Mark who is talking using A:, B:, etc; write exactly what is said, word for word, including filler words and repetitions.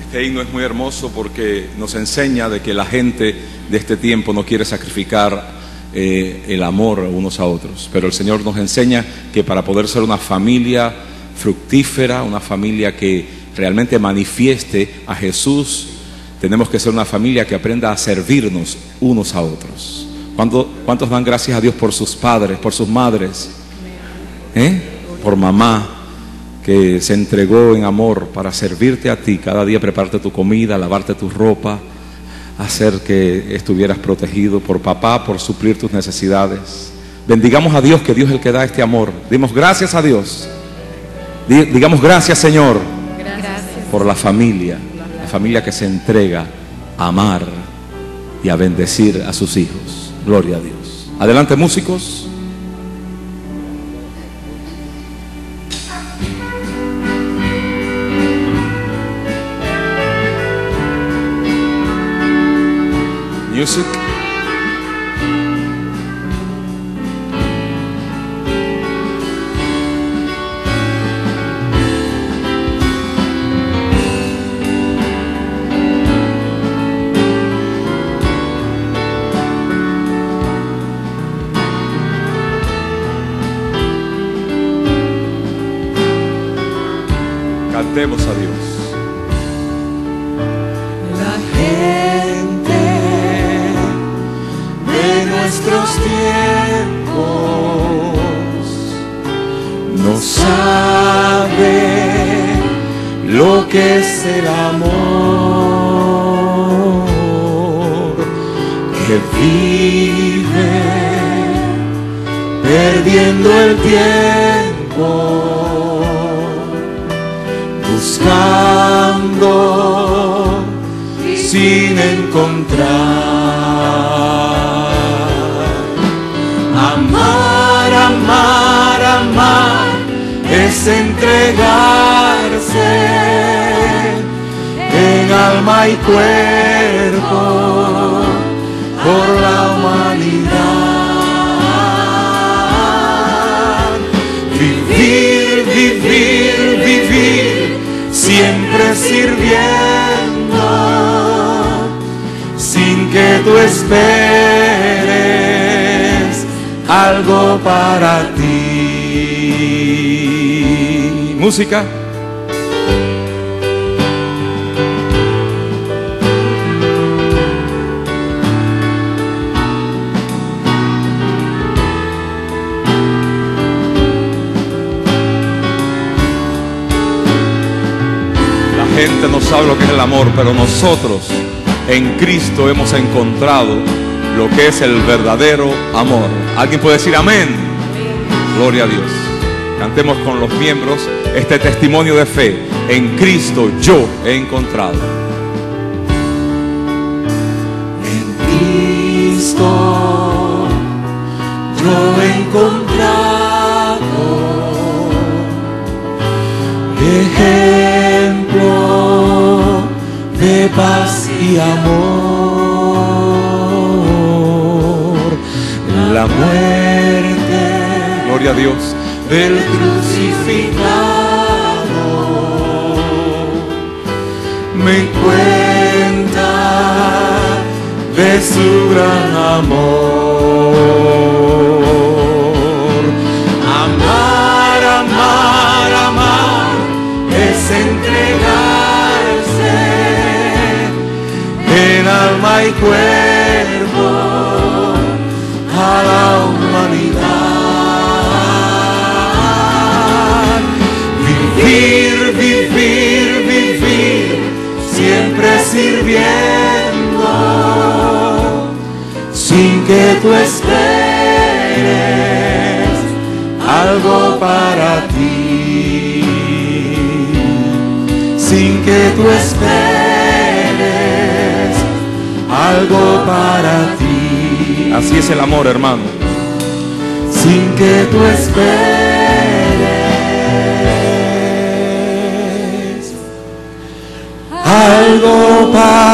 A: Este himno es muy hermoso porque nos enseña de que la gente de este tiempo no quiere sacrificar eh, el amor unos a otros, pero el Señor nos enseña que para poder ser una familia fructífera, una familia que realmente manifieste a Jesús, tenemos que ser una familia que aprenda a servirnos unos a otros. ¿Cuántos, cuántos dan gracias a Dios por sus padres, por sus madres? ¿Eh? Por mamá, que se entregó en amor para servirte a ti, cada día prepararte tu comida, lavarte tu ropa, hacer que estuvieras protegido, por papá, por suplir tus necesidades. Bendigamos a Dios, que Dios es el que da este amor. Dimos gracias a Dios. Digamos gracias, Señor, gracias por la familia, la familia que se entrega a amar y a bendecir a sus hijos. Gloria a Dios. Adelante, músicos. Music. Cantemos a Dios.
B: Nuestros tiempos no sabe lo que es el amor, que vive perdiendo el tiempo, buscando sin encontrar. Amar, amar, amar es entregarse en alma y cuerpo por la humanidad. Vivir, vivir, vivir, siempre sirviendo, sin que tú esperes algo para ti.
A: Música. La gente no sabe lo que es el amor, pero nosotros en Cristo hemos encontrado lo que es el verdadero amor. ¿Alguien puede decir amén? Gloria a Dios. Cantemos con los miembros este testimonio de fe. En Cristo yo he encontrado.
B: En Cristo yo he encontrado ejemplo de paz y amor. La muerte,
A: gloria a Dios,
B: del crucificado me cuenta de su gran amor. Amar, amar, amar es entregarse en alma y cuerpo a la humanidad. Vivir, vivir, vivir, siempre sirviendo, sin que tú esperes algo para ti, sin que tú esperes algo para ti.
A: Así es el amor, hermano.
B: Sin que tú esperes algo para